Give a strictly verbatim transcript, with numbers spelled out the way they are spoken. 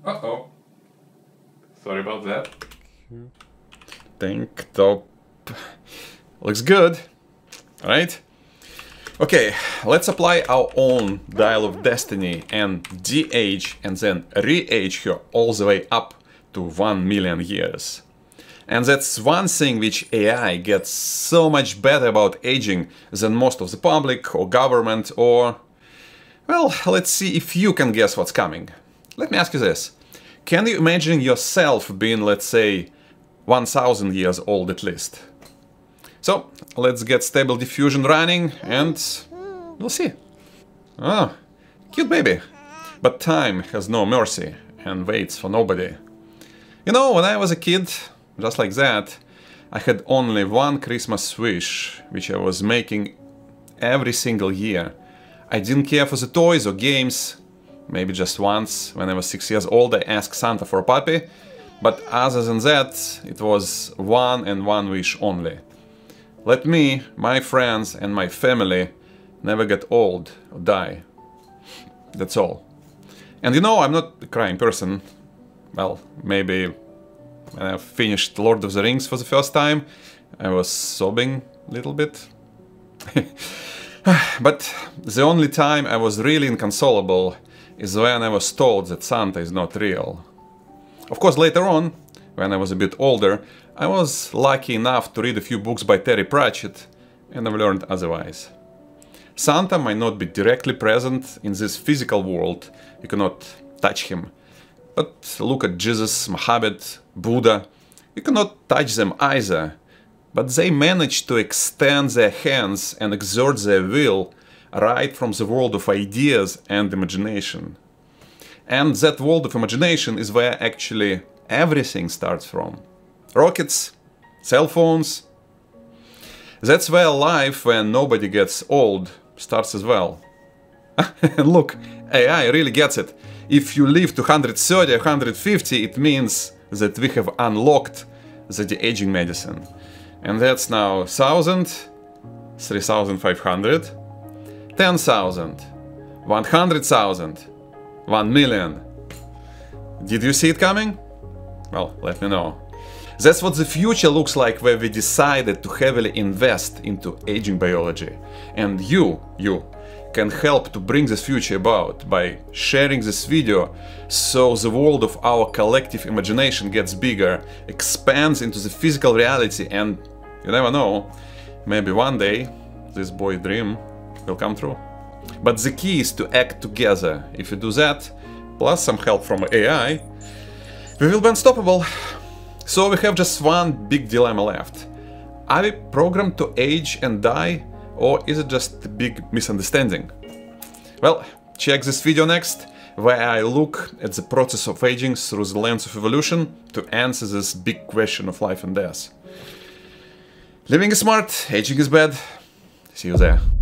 Uh-oh. Sorry about that. Tank top. Looks good, right? Okay, let's apply our own dial of destiny and de-age and then re-age her all the way up to one million years. And that's one thing which A I gets so much better about aging than most of the public or government or... Well, let's see if you can guess what's coming. Let me ask you this. Can you imagine yourself being, let's say, one thousand years old at least? So, let's get stable diffusion running and we'll see. Oh, cute baby. But time has no mercy and waits for nobody. You know, when I was a kid, just like that, I had only one Christmas wish, which I was making every single year. I didn't care for the toys or games. Maybe just once, when I was six years old, I asked Santa for a puppy. But other than that, it was one and one wish only. Let me, my friends and my family never get old or die. That's all. And you know, I'm not a crying person. Well, maybe when I finished Lord of the Rings for the first time, I was sobbing a little bit. But the only time I was really inconsolable is when I was told that Santa is not real. Of course, later on, when I was a bit older, I was lucky enough to read a few books by Terry Pratchett, and I've learned otherwise. Santa might not be directly present in this physical world, you cannot touch him. But look at Jesus, Muhammad, Buddha, you cannot touch them either. But they manage to extend their hands and exert their will right from the world of ideas and imagination. And that world of imagination is where actually everything starts from. Rockets, cell phones. That's where life, when nobody gets old, starts as well. And look, A I really gets it. If you live to one hundred thirty or one hundred fifty, it means that we have unlocked the de-aging medicine. And that's now one thousand, three thousand five hundred, ten thousand, one hundred thousand, one million. Did you see it coming? Well, let me know. That's what the future looks like where we decided to heavily invest into aging biology. And you, you, can help to bring this future about by sharing this video so the world of our collective imagination gets bigger, expands into the physical reality, and you never know, maybe one day this boy dream will come true. But the key is to act together. If you do that, plus some help from A I, we will be unstoppable. So we have just one big dilemma left. Are we programmed to age and die, or is it just a big misunderstanding? Well, check this video next, where I look at the process of aging through the lens of evolution to answer this big question of life and death. Living is smart, aging is bad. See you there.